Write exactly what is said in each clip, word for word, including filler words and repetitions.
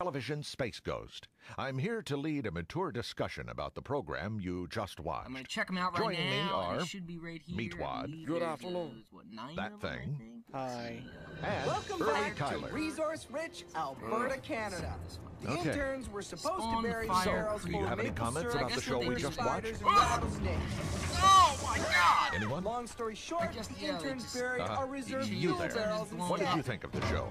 television Space Ghost. I'm here to lead a mature discussion about the program you just watched. I'm gonna check them out right Joining now. me are It should be right here. Meatwad. Good afternoon. Those, what, nine That of them, thing. I think? Hi. And Welcome Early back Tyler. to resource-rich Alberta, Canada. The Okay. interns were supposed Spawn to bury fire. barrels So, do you full of have any maple comments syrup about the guess show what we they just spiders watched? and rattlesnakes. Oh my god! Anyone? Long story short, guess, the yeah, they interns just- buried Uh, a reserve you fuel there. barrels instead. What did you think of the show?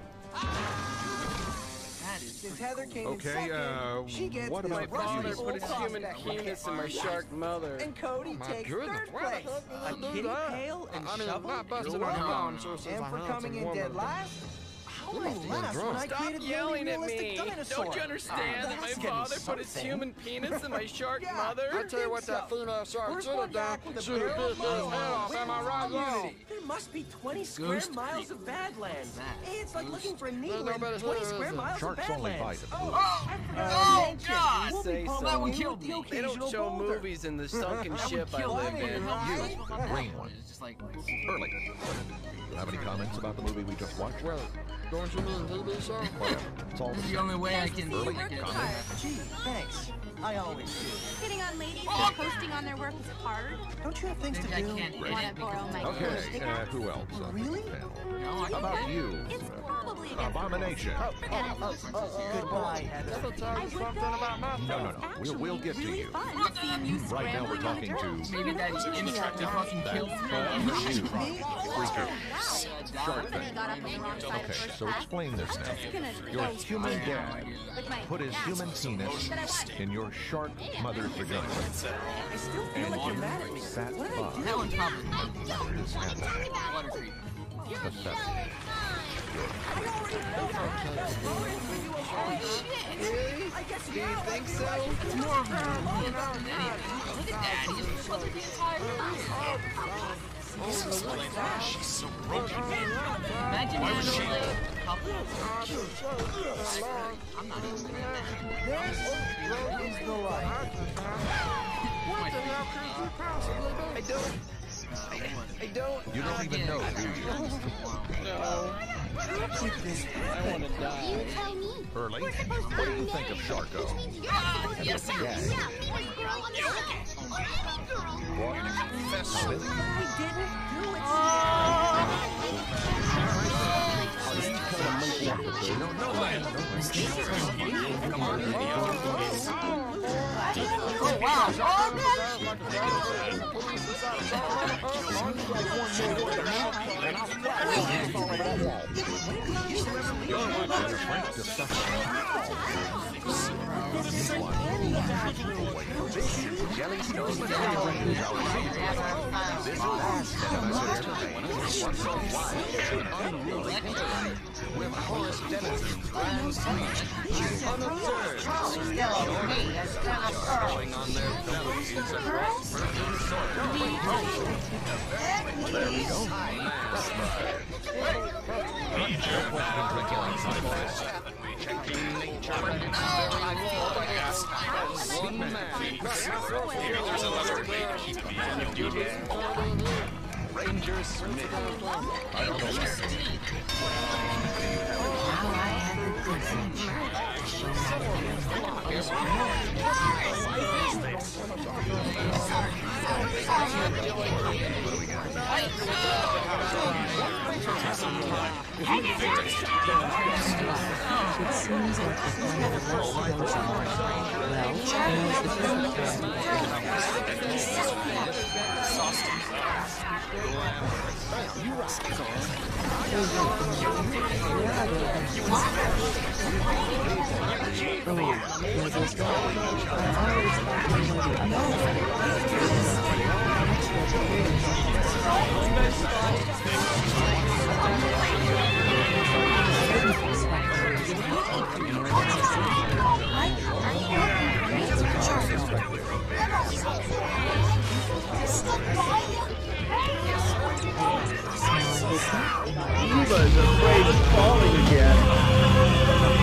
That is Since pretty Heather cool. came Okay, in second, uh, she gets what this about My rusty father you? put old his human prospect penis in my bucket. shark mother. And Cody My takes goodness, third where the place. hell did I A do kitty that? pail and I mean, shovel? not busted You're on welcome. mom, so it's And a for handsome coming in woman. dead last, how Ooh, I last when I Stop created yelling the at realistic me. dinosaur? Don't you understand Ah, that my that's getting father put his something. human penis in my shark Yeah, mother? I I tell you what, think that so. female shark Where's should one have done. back with a Should have barrel bit his head off. Where's Am I the right, Law? community? There must be twenty square Ghost miles Creek. of Badlands. That It's like Ghost looking for a There's needle no in better twenty hood, square is there? miles of Sharks only Badlands. bite at Oh, movies. I forgot to Oh, mention, God. we'll be Say so. pumping That one you killed with me. the They don't occasional show boulder. movies in the sunken That ship would I kill live me. in. You, green one. It's just like, Early. Have any comments about the movie we just watched? Well, don't you mean T V show? Whatever. It's all the this is the same. only way I can Early I can- comments? Gee, thanks. I always do. Hitting on ladies and posting on their work is hard. Don't you have things to Maybe I do? can't Want edit to borrow because my Okay, uh, who else on Really? the panel? No, I How can about edit. you? It's uh, probably against Abomination. Forget it. Goodbye, Heather. That'll tell you something about my No, no, no. We'll, we'll get to really you. fun seeing you Right now we're scrambling on talking the dirt. to Maybe that instructor fucking killed me. you, freaker. Wow. Shark Somebody thing. got up on the wrong side of Okay, first so class. explain this now. Just gonna Your go human for it. dad With my put his human penis in your shark mother's vagina. I still feel like you're mad at me. Fat What did I fuck. do? That one's probably Is happening. Water Creek. Pathetic. I already know that. That's going for you, okay? Really? I guess Do you now I think can so? let you It's more of a movie than anything. Look at that. He just flooded the entire movie. She's so broken. Imagine Why was she- handling a couple. I'm not even doing that. This is the life. What the hell could you possibly do? I don't. I don't. You don't even know, do you? No. I want to die. You tell me. Early. What do you think of Sharko? Ah, yes, sir. Yeah. Yeah, me and the girl on the side. What? Confess. I didn't do it. No, no, man. Come on, Oh, wow. Frank discussion. With Horace Dennison's grand speech, unobserved, going on their bellies across virgin soil. There you go. Checking nature at its very broadcast as one man. Maybe there's another way to keep the end of duty. Ranger Smith. I don't know. Eva's afraid of falling again.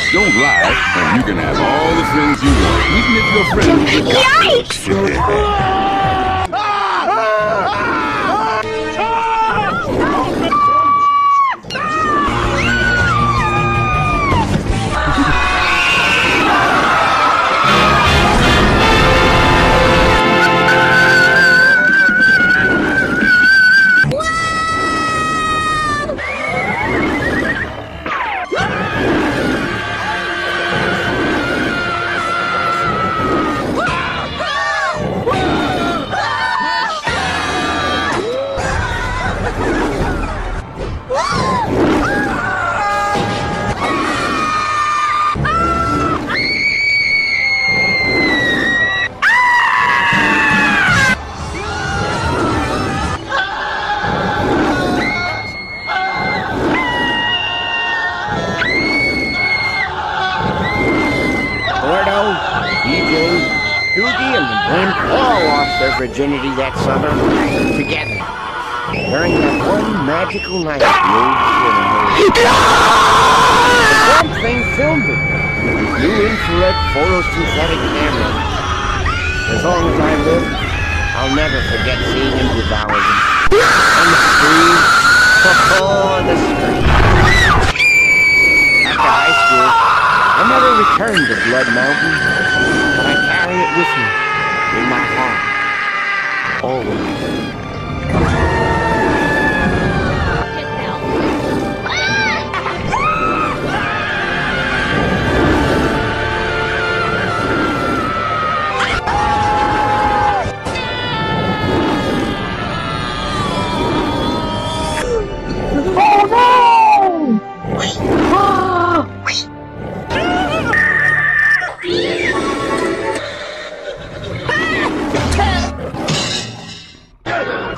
don't lie, and you can have all the friends you want, even if your friend is a cockroach. Their virginity that summer, together, during that one magical night at the old theater. The one thing filmed it with his new infrared photosynthetic camera. As long as I live, I'll never forget seeing him devour them. On the screen, oh, on the screen. After high school, I never returned to Blood Mountain, but I carry it with me in my heart. Always. Get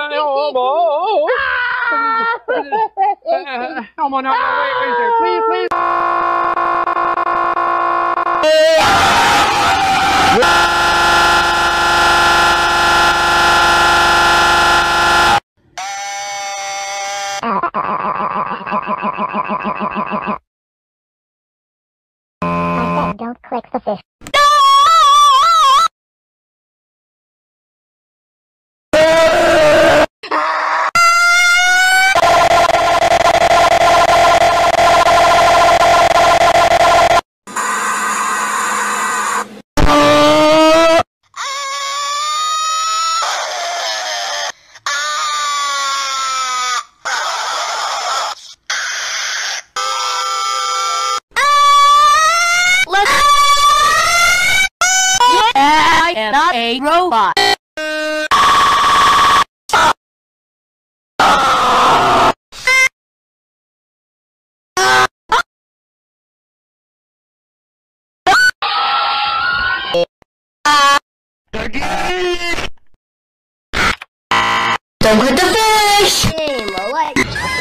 Elmo! Uh, Elmo, no, no, wait, wait there. Please, please. I said don't click the fish. I am not a robot. Don't hit the fish! Game, like.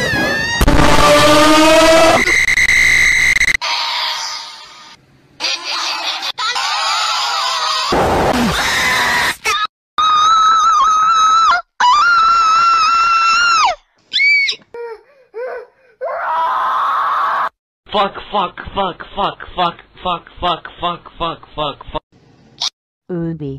Fuck, fuck, fuck, fuck, fuck, fuck, fuck, fuck, fuck, fuck, fuck. Ubi.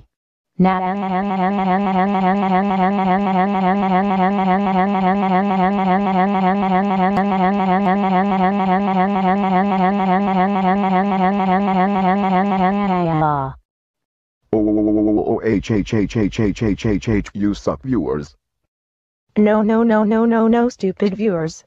Oh, H, H, H, H, H, H, H, H, you suck, viewers. No, no, no, no, no, no, stupid viewers.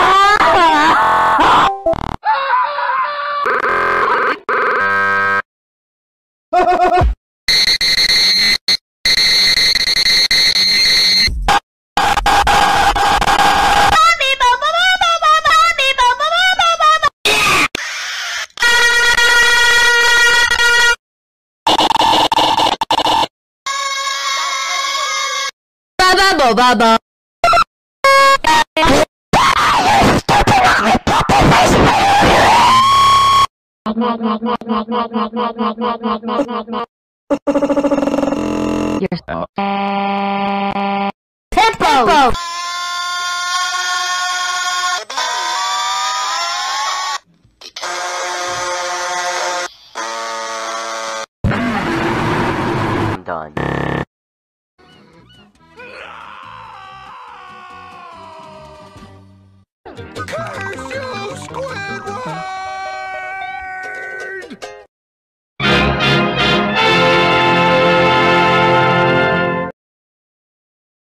Baba. You're so Tempo. I'm done. Cut!